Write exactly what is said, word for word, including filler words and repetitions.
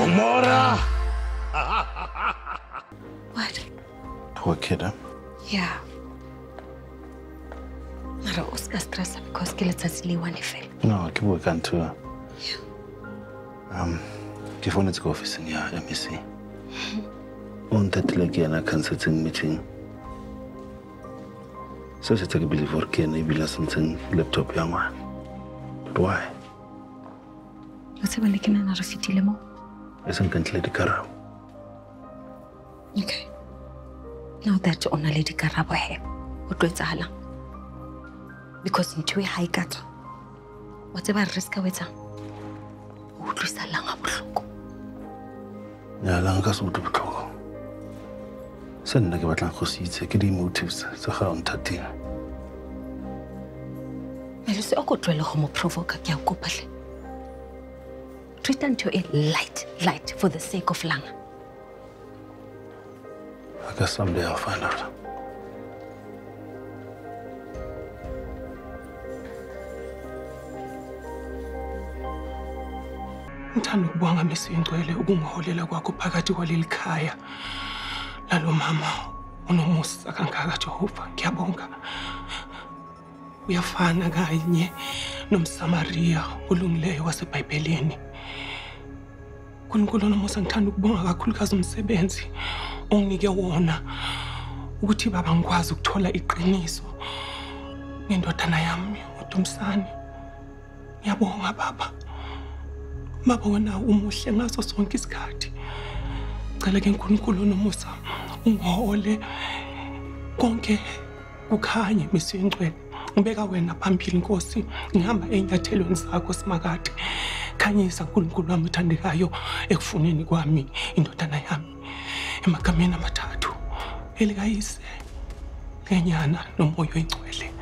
Mora! What? Poor kid, huh? Yeah. Mara uska stress because ke letsatsi le one fela. No, ke bua ka ntho. Yeah. Um, ke phone to office ya M E C. On that like yana consulting meeting. So she take believe for ke na ibila something laptop ya ngwana. But why? What's when ke na na re fitile mo? Isn't kantle di karabo. Okay. Now that on a lady karabo he. O tlo etsahala. Because into high cut. Whatever risk wetsa. O tlisa langa bohloko. Ya langa so to botlhoko. Se nna ke batlang go se itse ke di motives tsa ga on thirteen. Melo se o go tlwele go mo provoke ke a kopa hle. Treat unto a light, light for the sake of langa. I guess someday I'll find out. Ngithanda ukubonga Mesingcwele ukungiholela kwakho phakathi kwaleli khaya lalo mama unomusa kangaka Jehova ngiyabonga uyafana kanye nomSamaria olungileyo waseBhayibhelini kuNkulunkulu nomusa ngithanda ukubonga kakhulukazi umsebenzi onginike wona ukuthi baba ngikwazi ukuthola iqiniso ngendodana yami uDumsane ngiyabonga baba Baba wena umuhle ngaso sonke isikhathi. Cela ke uNkulunkulu nomusa ungihole konke kukhanye Mesingcwele. Ngibeka wena phambili Nkosi, ngihamba enyathelweni zakho simakade. Khanyisa uNkulunkulu wami uthandekayo ekufuneni kwami indodana yami. Emagameni amathathu elikayise, lenyana nomoya oyingcwele.